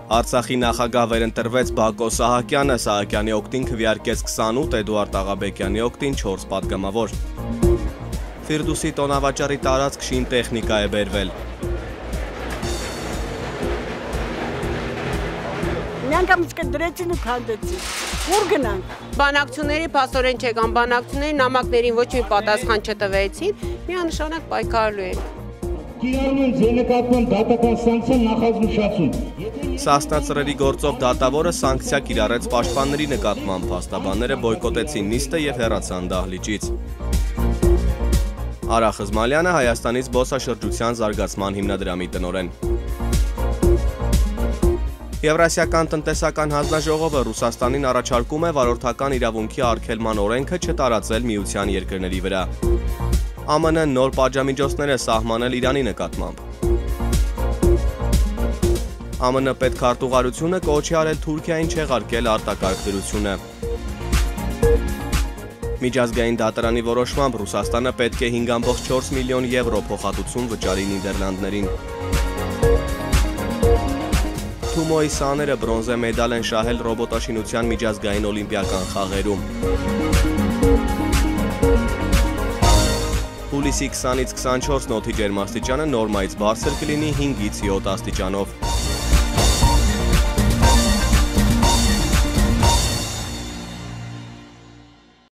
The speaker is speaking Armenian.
Արցախի նախագահ վերընտրվեց Բակո Սահակյանը, Սահակյանի օգտին քվեարկեց 28, Էդուարդ Աղաբեկյանի օգտին 4 պատգամավոր։ Ֆիրդուսի տոնավաճառի տարածք շին տեխնիկա է բերվել։ Նրանք ամուսկը դրեցին ու քանդեցին։ Ուր գնանք։ Բանակցությունների փաստորեն չեկան, բանակցությունների նամակներին ոչ մի պատասխան չտվեցին, միանշանակ պայքարելու են։ Կիրառում են ձերնկատման դատական սանկցիա նախազգուշացում։ Սասնա ծռերի գործով դատավորը սանկցիա կիրառեց պաշտպանների նկատմամբ, փաստաբանները բոյկոտեցին նիստը եւ հեռացան դահլիճից։ Արա Խզմալյանը Հայաստանի զբոսաշրջության զարգացման հիմնադրամի տնօրեն։ Եվրասիական տնտեսական հանձնաժողովը Ռուսաստանին առաջարկում է վարորդական իրավունքի արգելման օրենքը չտարածել միության երկրների վրա։ ԱՄՆ նոր պատժամիջոցներ է սահմանել Իրանի նկատմամբ։ ԱՄՆ պետքարտուղարությունը կոչ է արել Թուրքիային չեղարկել արտակարգ դրությունը։ Միջազգային դատարանի որոշմամբ Ռուսաստանը պետք է 5.4 միլիոն եվրո փոխհատուցում վճարի Նիդերլանդներին։ Թումոյի սաները բրոնզե մեդալ են շահել ռոբոտաշինության միջազգային օլիմպիական խաղերում։ Հուլիսի 20-ից 24 օդի ջերմաստիճանը նորմայից բարձր կլինի 5-ից 7 աստիճանով։